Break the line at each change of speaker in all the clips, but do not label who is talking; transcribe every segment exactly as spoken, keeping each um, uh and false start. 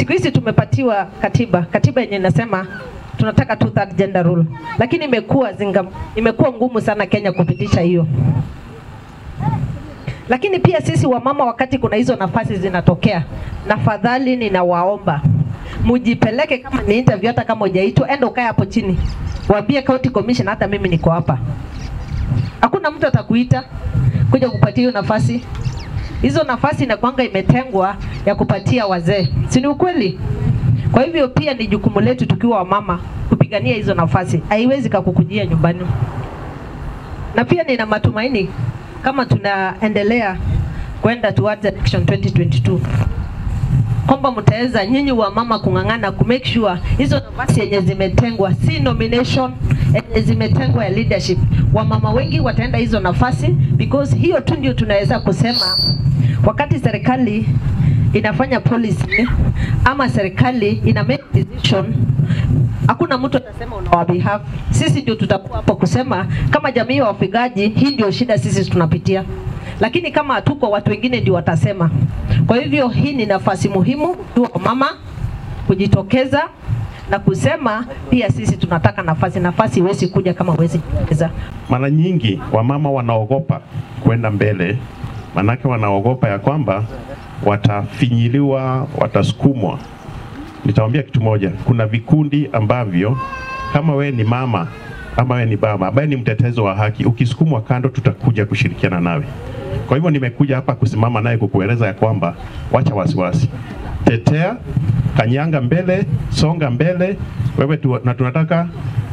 Siku hizi tumepatiwa katiba, katiba yenye inasema tunataka two third gender rule. Lakini imekuwa zinga imekuwa ngumu sana Kenya kupitisha hiyo. Lakini pia sisi wamama, wakati kuna hizo nafasi zinatokea, nafadhali ninawaomba mujipeleke, kama ni interview, hata kama hujaitwa, enda ukae hapo chini. Waambie county commission hata mimi niko hapa. Hakuna mtu atakuita kuja kupatia hiyo nafasi. Hizo nafasi inakuanga imetengwa ya kupatia wazee. Si ni ukweli? Kwa hivyo pia ni jukumu letu tukiwa wamama kupigania hizo nafasi. Haiwezi kukukujia nyumbani. Na pia nina matumaini kama tunaendelea kwenda towards election twenty twenty-two, kwamba mtaweza nyinyi wa mama kungangana ku make sure hizo nafasi yenye zimetengwa, si nomination, yenye zimetengwa ya leadership, wa mama wengi wataenda hizo nafasi, because hiyo tu ndio tunaweza kusema wakati serikali inafanya policy ama serikali ina make decision, hakuna mtu atasema on our behalf. Sisi ndio tutakuwa hapo kusema kama jamii ya wafugaji, hii ndio shida sisi tunapitia. Lakini kama hatuko, watu wengine ndio watasema. Kwa hivyo hii ni nafasi muhimu kwa mama kujitokeza na kusema pia sisi tunataka nafasi. Nafasi iwezi kuja kama huwezi kuweza.
Mara nyingi wamama wanaogopa kwenda mbele, manake wanaogopa ya kwamba watafinyiliwa, watasukumwa. Nitawaambia kitu moja, kuna vikundi ambavyo kama we ni mama ama we ni baba ambaye ni mtetezo wa haki, ukisukumwa kando tutakuja kushirikiana nawe. Kwa hivyo nimekuja hapa kusimama naye kukueleza ya kwamba wacha wasiwasi. Tetea, kanyanga mbele, songa mbele, wewe tu, na tunataka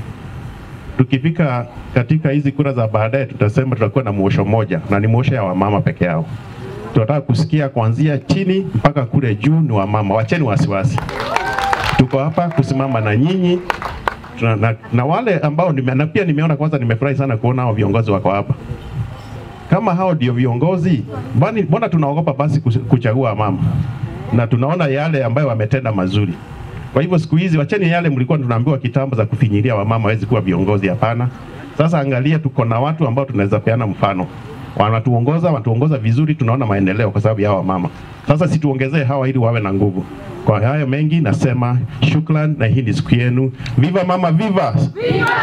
tukifika katika hizi kura za baadaye tutasema tutakuwa na muosho moja, na ni muosho ya wamama peke yao. Tunataka kusikia kuanzia chini mpaka kule juu ni wamama. Wacheni wasiwasi. Tuko hapa kusimama na nyinyi. Na, na, na wale ambao nime, na pia nimeona, kwanza nimefurahi sana kuona hao viongozi wako hapa. Kama hao ndio viongozi, mbona mbona tunaogopa basi kuchagua mama? Na tunaona yale ambayo wametenda mazuri. Kwa hivyo siku hizi wacheni yale mlikuwa tunaambiwa kitambo za kufinyilia wamama hawezi kuwa viongozi, hapana. Sasa angalia, tuko na watu ambao tunaweza peana mfano. Wanatuongoza, wanatuongoza vizuri, tunaona maendeleo kwa sababu ya hawa mama. Sasa situongezee hawa ili wawe na nguvu. Kwa hayo mengi nasema shukran, na hii ni siku yenu. Viva mama, viva! Viva!